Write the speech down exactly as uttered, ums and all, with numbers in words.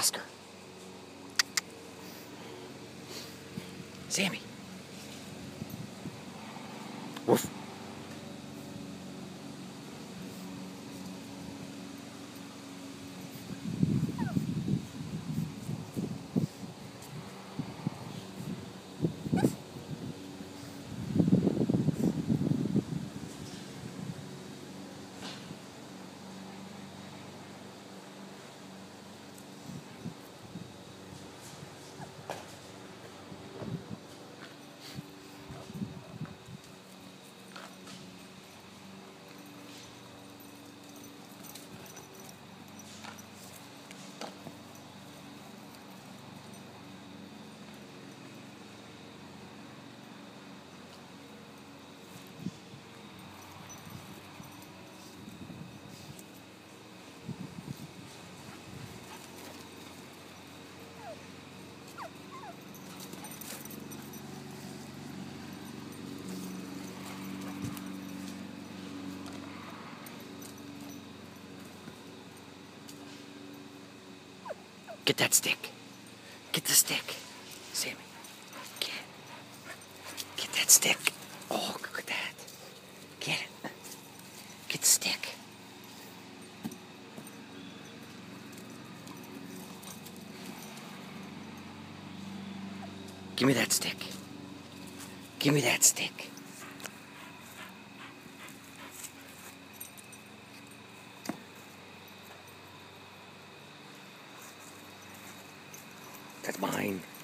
Oscar. Sammy. Woof. Get that stick. Get the stick. Sammy. Get it. Get that stick. Oh, look at that. Get it. Get the stick. Give me that stick. Give me that stick. That's mine.